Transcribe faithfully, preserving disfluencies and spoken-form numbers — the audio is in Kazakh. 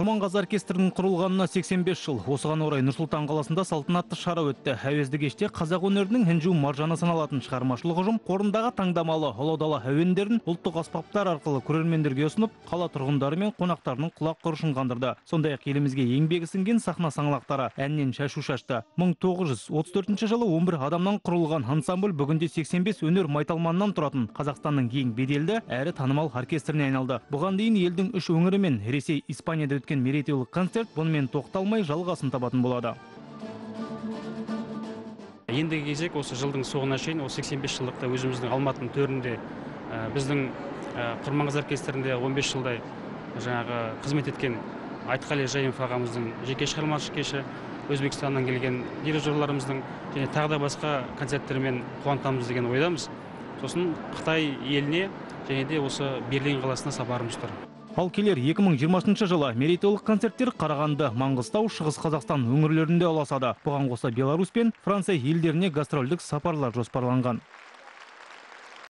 Құрманғазы оркестрінің құрылғанына сексен бес жыл. Осыған орай Нұр-Сұлтан қаласында салтанатты шара өтті. Әуезді кеште қазақ өнерінің інжу маржаны саналатын шығармашылық ұжым қорындағы таңдамалы ұлы дала әуендерін ұлттық аспаптар арқылы көрермендерге ұсынып, қала тұрғындары мен қонақтарының құлақ құрышын қандырды. Сондай-ақ елімізге еңбегі сіңген сахна саңлақтары әннен шашу шашты. мың тоғыз жүз отыз төртінші жылы он бір адамнан құрылған ансамбль бүгінде сексен бес өнер майталманнан тұратын Қазақстанның ең беделді әрі танымал оркестріне айналды. Бұған дейін елдің үш өңірі мен Ресей, Испанияда өткен мерейтойлық концерт бұнымен тоқталмай жалғасын табатын болады. Ендігі кезек осы жылдың соңына шейін, осы сексен бес жылдықта өзіміздің Алматының төрінде біздің Құрманғазы оркестрінде он бес жылдай жаңағы қызмет еткен Айтқали Жайымов ағамыздың жеке шығармашылық кеші, Өзбекстаннан келген дирижерларымыздың және тағы да басқа концерттермен қуантамыз деген ойдамыз. Сосын Қытай еліне және де осы Берлин қаласына сапарымыз тұр. Ал келер екі мың жиырмасыншы жылы мерейтойлық концерттер Қарағанды, Маңғыстау, Шығыс Қазақстан өңірлерінде ұласады. Бұған қоса Беларусь пен Франция елдеріне гастрольдік сапарлар жоспарланған.